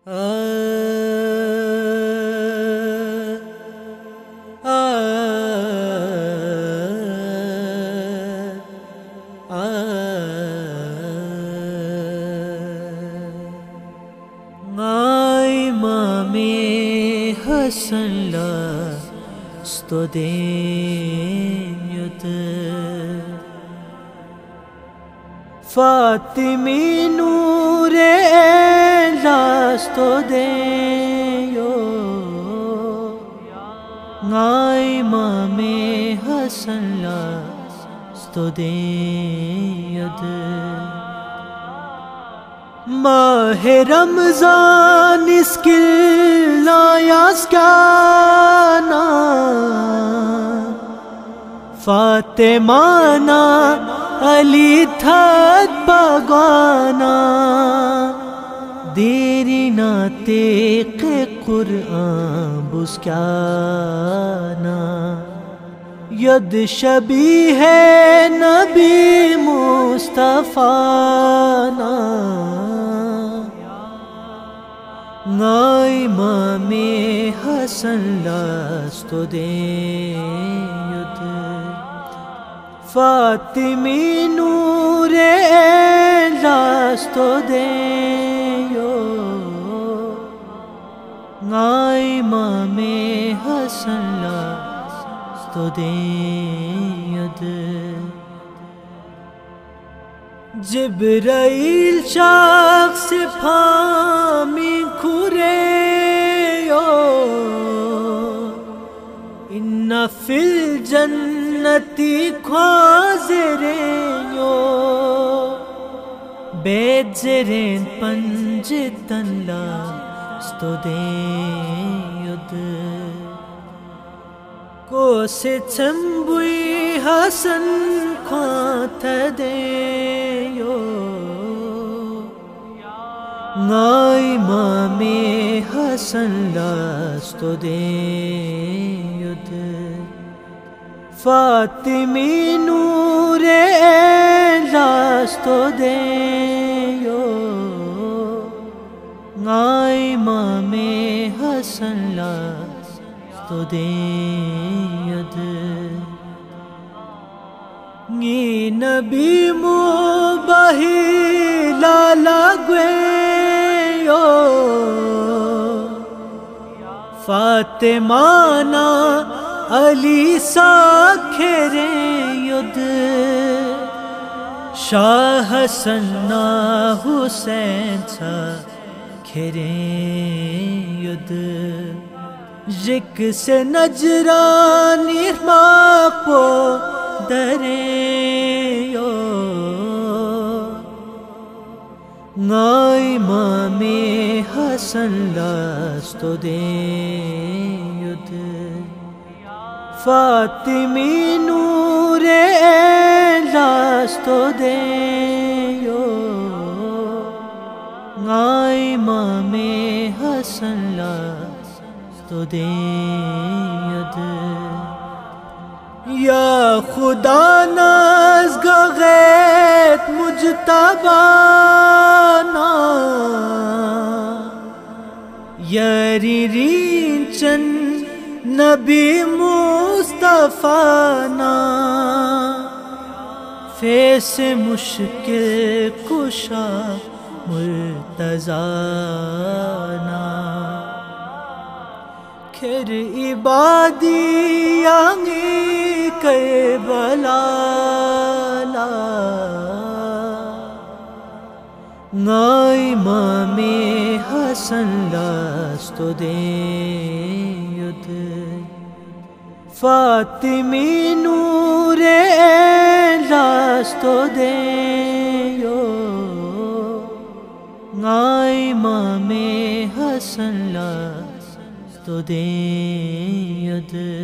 Hasan la sto degno Fatimi nure la sto degno Ngai mame Hasan la sto degno ماہ رمضان skill یاسکانا فاطمانا علی تھت باگانا دیری ناتیق قرآن بسکانا ید شبیہ نبی مصطفیٰ نائی مامی حسن لاستو دید فاطمی نور لاستو دید نائی مامی حسن لاستو دید جبرائیل شخص پامی کھوریو ان فی الجنتی خوازریو بیت زرین پنجتن لاستو دید کو سے چمبوی حسن خوات دیو نائی مامی حسن لاستو دید فاطمی نور لاستو دیو نائی مامی حسن لاستو دید نی نبی مباہی لالا گویو فاطمانا علی ساکھرے ید شاہ حسن حسین ساکھرے ید جک سے نجرانی ماپو دریو نائی مامی حسن لاستو دید فاطمی نور لاستو دید نائی مامی حسن لاستو دید یا خدا نازگا غیت مجتبانا یاری رین چن نبی مصطفیٰ فیس مشکل کشا مرتضیٰ کھر عبادی آنگی کربلا نائی مامی حسن لاستو دید فاطمی نور لاستو دید نائی مامی حسن لاستو دید